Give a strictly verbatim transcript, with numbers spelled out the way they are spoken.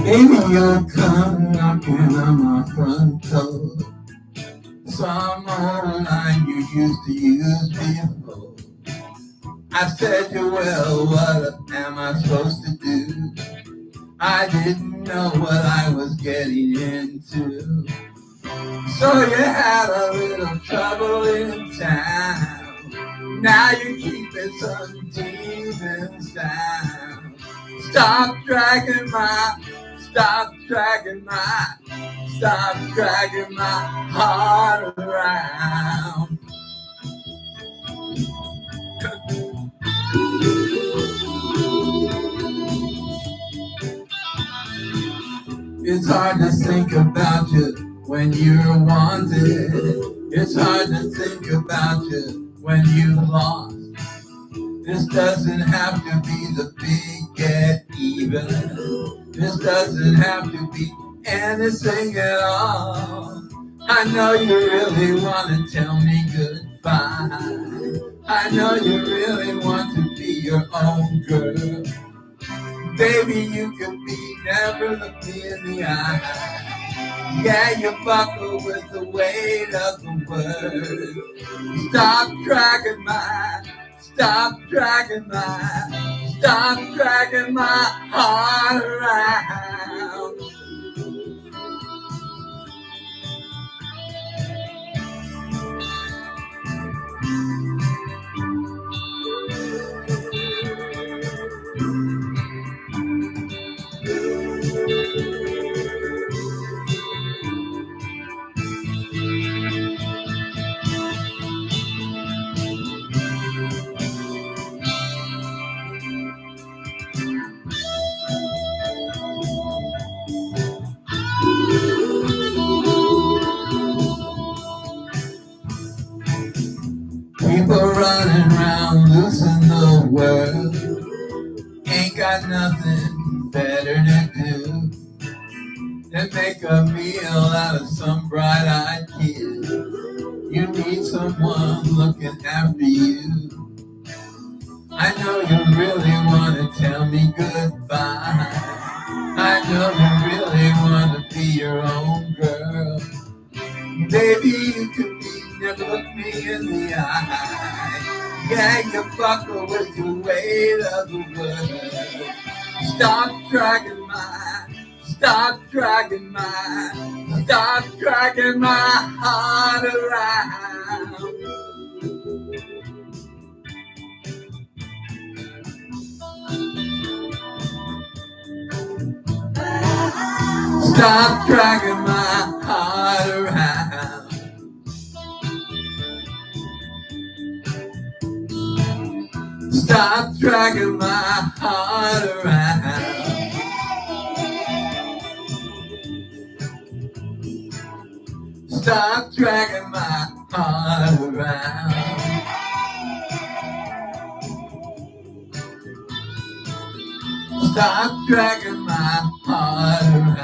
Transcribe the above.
Maybe you'll come knocking on my front door. Some old line you used to use before. I said to well, what am I supposed to do? I didn't know what I was getting into. So you had a little trouble in town. Now you're keeping some demons down. Stop dragging my, stop dragging my, stop dragging my heart around. It's hard to think about you when you're wanted. It's hard to think about you when you lost. This doesn't have to be the big get even. This doesn't have to be anything at all. I know you really want to tell me goodbye. I know you really want to be your own girl. Baby, you could be, never look me in the eye. Yeah, you buckle with the weight of the word. Stop dragging my, stop dragging my, stop dragging my heart around. People running around losing the world, ain't got nothing better to do than make a meal out of some bright-eyed kid. You need someone looking after you. I know you really want to tell me goodbye. I know you really want to be your own girl. Baby, you could be, never look me in the eye. Yeah, you buckle with the weight of the world. Stop dragging my, stop dragging my, stop dragging my heart around. Stop dragging my heart around. Stop dragging my heart around. Stop dragging my heart around. Stop dragging my heart around.